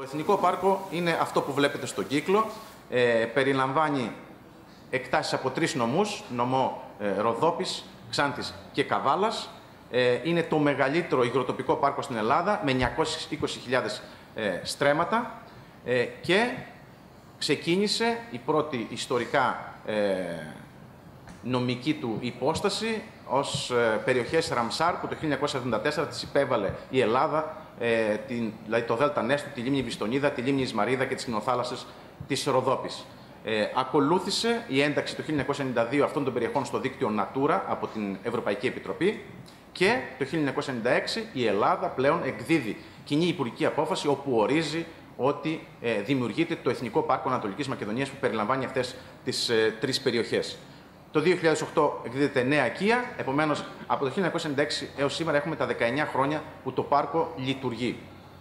Το Εθνικό Πάρκο είναι αυτό που βλέπετε στον κύκλο. Περιλαμβάνει εκτάσεις από 3 νομούς, νομό Ροδόπης, Ξάνθης και Καβάλας. Είναι το μεγαλύτερο υγροτοπικό πάρκο στην Ελλάδα με 920.000 στρέμματα και ξεκίνησε η πρώτη ιστορικά νομική του υπόσταση ως περιοχές Ραμσάρ που το 1974 τις υπέβαλε η Ελλάδα, δηλαδή το Δέλτα Νέστου, τη λίμνη Βιστονίδα, τη λίμνη Ισμαρίδα και τις λιμνοθάλασσες της Ροδόπης. Ακολούθησε η ένταξη το 1992 αυτών των περιοχών στο δίκτυο Natura από την Ευρωπαϊκή Επιτροπή και το 1996 η Ελλάδα πλέον εκδίδει κοινή υπουργική απόφαση όπου ορίζει ότι δημιουργείται το Εθνικό Πάρκο Ανατολικής Μακεδονίας που περιλαμβάνει αυτές τις 3 περιοχές. Το 2008 εκδίδεται νέα οικία, επομένως από το 1996 έως σήμερα έχουμε τα 19 χρόνια που το πάρκο λειτουργεί.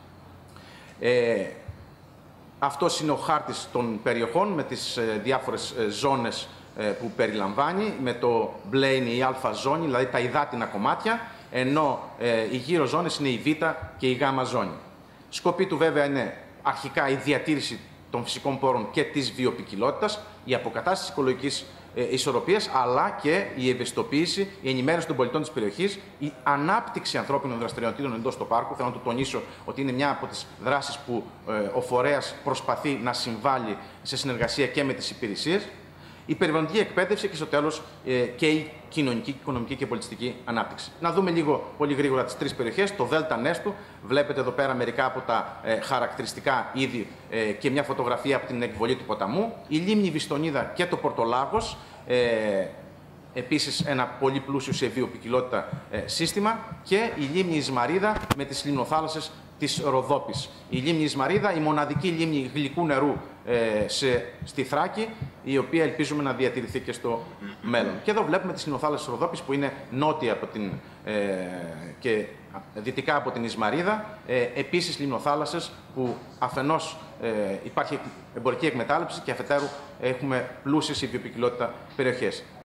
Αυτός είναι ο χάρτης των περιοχών με τις διάφορες ζώνες που περιλαμβάνει. Με το μπλε είναι η α ζώνη, δηλαδή τα υδάτινα κομμάτια, ενώ οι γύρω ζώνες είναι η β και η γ ζώνη. Σκοπή του βέβαια είναι αρχικά η διατήρηση των φυσικών πόρων και της βιοποικιλότητας, η αποκατάσταση της οικολογικής ισορροπίας, αλλά και η ευαισθητοποίηση, η ενημέρωση των πολιτών της περιοχής, η ανάπτυξη ανθρώπινων δραστηριοτήτων εντός του πάρκου. Θέλω να το τονίσω ότι είναι μια από τις δράσεις που ο φορέας προσπαθεί να συμβάλλει σε συνεργασία και με τις υπηρεσίες, η περιβαλλοντική εκπαίδευση και στο τέλος και η κοινωνική, οικονομική και πολιτιστική ανάπτυξη. Να δούμε λίγο πολύ γρήγορα τις 3 περιοχές. Το Δέλτα Νέστου, βλέπετε εδώ πέρα μερικά από τα χαρακτηριστικά είδη και μια φωτογραφία από την εκβολή του ποταμού. Η λίμνη Βιστονίδα και το Πορτολάγος, επίσης ένα πολύ πλούσιο σε βιοποικιλότητα σύστημα, και η λίμνη Ισμαρίδα με τις λιμνοθάλασσες της Ροδόπης. Η λίμνη Ισμαρίδα, η μοναδική λίμνη γλυκού νερού στη Θράκη, η οποία ελπίζουμε να διατηρηθεί και στο μέλλον. Και εδώ βλέπουμε τις λιμνοθάλασσες της Ροδόπης που είναι νότια από και δυτικά από την Ισμαρίδα. Επίσης λιμνοθάλασσες που αφενός υπάρχει εμπορική εκμετάλλευση και αφετέρου έχουμε πλούσιες σε βιοποικιλότητα περιοχές.